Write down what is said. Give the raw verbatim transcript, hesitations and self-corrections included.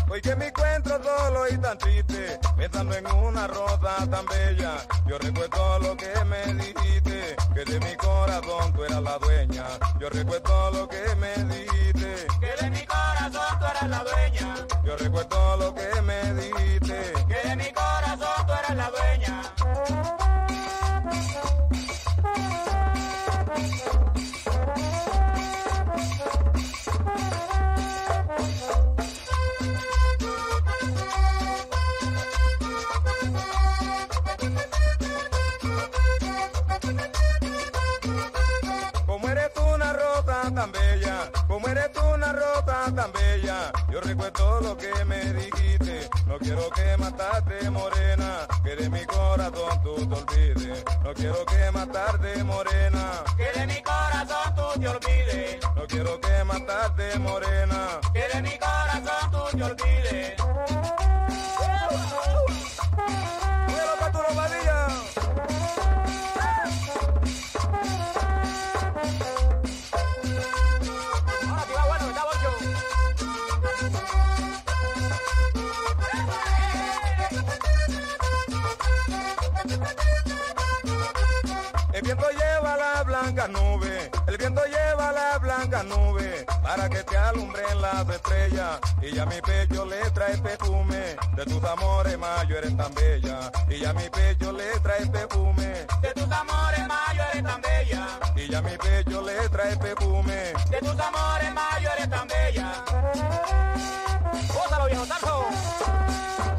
Hoy que me encuentro solo y tan triste, pensando en una rosa tan bella. Yo recuerdo lo que me dijiste, que de mi corazón tú eras la dueña. Yo recuerdo lo que me dijiste, que de mi corazón tú eras la dueña. Yo recuerdo lo que me dijiste, que de mi corazón tú eras la dueña. Tan bella, como eres tú una rosa tan bella. Yo recuerdo lo que me dijiste, no quiero que matarte morena, que de mi corazón tú te olvides. No quiero que matarte morena, que de mi corazón tú te olvides. No quiero que matarte morena, que de mi corazón tú te olvides. ¡Muero pa' tu robadilla! El viento lleva la blanca nube, el viento lleva la blanca nube, para que te alumbren las estrellas, y ya mi pecho le trae perfume, de tus amores mayo eres tan bella, y ya mi pecho le trae perfume, de tus amores mayo eres tan bella, y ya mi pecho le trae perfume, de tus amores mayo eres tan bella. ¡Gózalo, viejo Tarso!